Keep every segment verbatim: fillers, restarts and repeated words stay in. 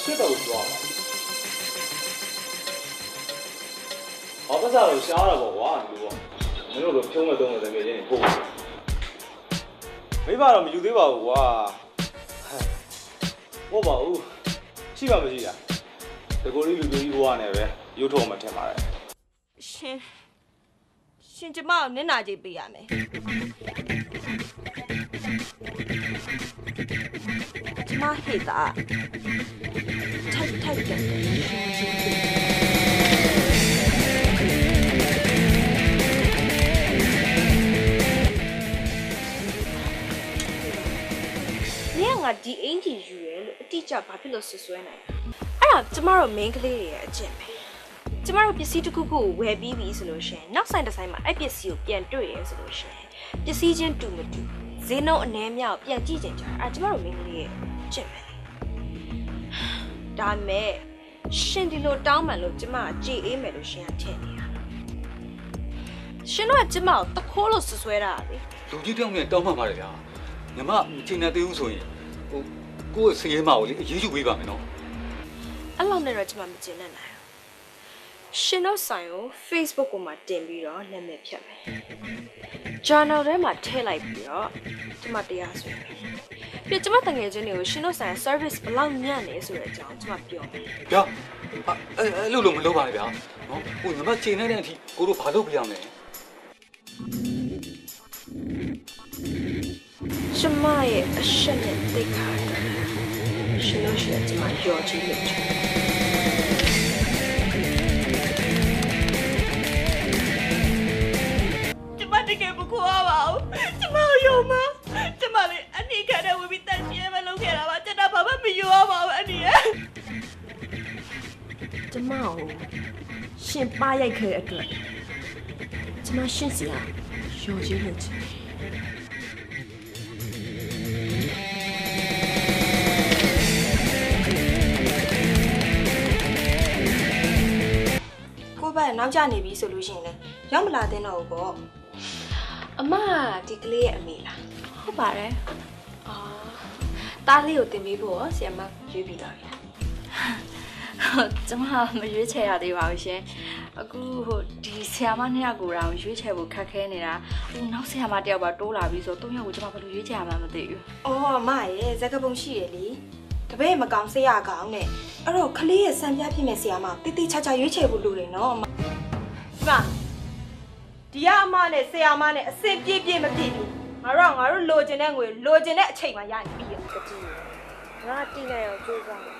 ဖြစ်တော့သွားပါဘာပတ်စားလို့ရှားတာပေါ့ကွာဒီလိုမင်းတို့တော့ဖြုံးမဲ့သုံးမဲ့တကယ်ချင်းပို့မိဘတော့မယူသေးပါဘူးကွာဟုတ်ပါဘူးရှိပါမရှိလားတကူလေးလူလူကြီးဘွားနဲ့ပဲရုပ်ထုံမှထင်ပါတယ်ရှင်ရှင်ကျမကိုနင့်နာကြည့်ပေးရမယ်ကျမဟိတာထိုက်ထိုက်တယ်ဒီအင်ဂျီယူရဲလို့အတိအကျဘာဖြစ်လို့ဆွဆွဲနိုင်လဲအဲ့ဒါကျမတို့ main ကလေးတွေရဲ့အကျင့်ပဲကျမတို့ပစ္စည်းတစ်ခုခုကိုဝယ်ပြီးပြီဆိုလို့ရှိရင်နောက်ဆိုင်တစ်ဆိုင်မှာအဲ့ပစ္စည်းကိုပြန်တွေ့ရဲဆိုလို့ရှိရင်ပစ္စည်းချင်းတူမတူဈေးနှုန်းအနည်းများကိုပြန်ကြည့်ကြကြအဲ့ကျမတို့ main ကလေးရဲ့အကျင့်ပဲဒါမဲ့ရှင်ဒီလိုတောင်းမှန်လို့ကျမကကြည်အေးမယ်လို့ရှင်ကထင်နေတာရှင်တို့ကကျမကိုတခိုးလို့ဆွဆွဲတာလေလူကြီးတောင်းနဲ့တောင်းမှပါတယ်ဗျာညီမချိန်နေသေးဘူးဆိုရင်ဟိုကိုယ့်စရေမကိုလေအရေးယူပေးပါမယ်နော်အဲ့လောက်နဲ့တော့ကျွန်မမကျင်နဲ့နိုင်ဘူးရှင်တို့ဆိုင်ကို Facebook ကိုမှတင်ပြီးတော့နာမည်ဖြတ်မယ် journal ထဲမှာထည့်လိုက်ပြီးတော့ကျွန်မတရားဆွဲမယ်ပြီးကျွန်မတငယ်ချင်းတွေကိုရှင်တို့ဆိုင် service ဘယ်လောက်ညံ့နေဆိုတဲ့အကြောင်းကျွန်မပြောမယ်ဗျာအဲ့အဲ့လိုလိုမလုပ်ပါနဲ့ဗျာနော်ဟိုညီမချိန်နေတဲ့အထိကိုတို့ဘာလုပ်ပြရမလဲကျမရဲ့အရှက်နဲ့သိခါရှင်လို့ရှိရင်ကျမရောချင်လို့ချင်ကျမတကယ်မခွာပါဘူးကျမရောမကျမလည်းအနိခနဲ့ဝင်ပြီးတန်ရှင်းမလုပ်ခဲ့တာပါကျွန်တော်ဘာမှမရောပါဘူးအနိရဲ့ကျမကိုရှင်ပါရိုက်ခဲ့တဲ့အတွက်ကျမရှင်းစီအောင်ရောချင်လို့ချင်နောက်ကျနေပြီဆိုလို့ရှိရင်လည်းရောက်မလာတဲ့တော့ဘူးပေါ့အမဒီကလေးရဲ့အမေလားဟုတ်ပါတယ်အော်တားလေးကိုတင်ပေးဖို့ဆရာမရွေးပြီးတော့ရဟုတ်ကျမမရွေးချယ်ရသေးပါဘူးရှင်အခုဟိုဒီဆရာမနှစ်ယောက်ကိုတောင်ရွေးချယ်ဖို့ခက်ခဲနေတာဟိုနောက်ဆရာမတစ်ယောက်ပါတိုးလာပြီဆိုတော့သုံးယောက်ကိုကျမဘယ်လိုရွေးချယ်ရမှန်းမသိဘူးအော်အမရဲ့ဇက်ကပုံရှိရလေတပည့်မကောင်းဆရာကောင်းနဲ့အဲ့တော့ကလေးရဲ့စံပြဖြစ်မဲ့ဆရာမတိတိချာချာရွေးချယ်ဖို့လိုတယ်နော်အမဒီကအမနဲ့ဆရာမနဲ့အစစ်ပြည့်ပြည့်မပြည့်ဘူးငါတို့ကငါတို့လိုချင်တဲ့ငွေလိုချင်တဲ့အချိန်မှရရင်ပြီးရောတတိငါတိနေအောင်ကြိုးစား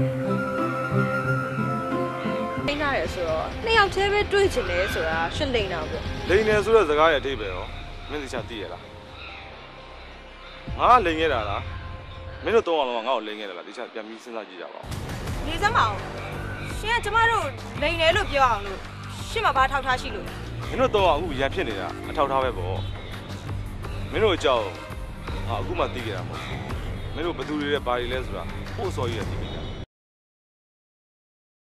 လိမ့်ရတယ်ဆိုတော့နှစ်ယောက်တည်းပဲတွေ့ချင်တယ်ဆိုတာရှင်းလိမ့်တာပေါ့လိမ့်နေဆိုတဲ့စကားရဲ့အဓိပ္ပာယ်ရောမင်းသိချာသိရလားငါကလိမ့်ခဲ့တာလားမင်းတို့သုံးအောင်လုံးကငါ့ကိုလိမ့်ခဲ့တယ်လားသိချာပြန်ပြီးစဉ်းစားကြည့်ကြပါဦးနေစမ်းပါဦးရှင်ကကျမတို့လိမ့်တယ်လို့ပြောအောင်လို့ရှင်းမှာဘာထောက်ထားရှိလို့မင်းတို့တော့အခုရန်ဖြစ်နေတာအထောက်ထားပဲပေါ့မင်းတို့အကြောင်းဟာအခုမှသိကြတာမဟုတ်ဘူးမင်းတို့ဘယ်သူတွေလဲဘာတွေလဲဆိုတာပို့စော်ရည်ရသိပြီ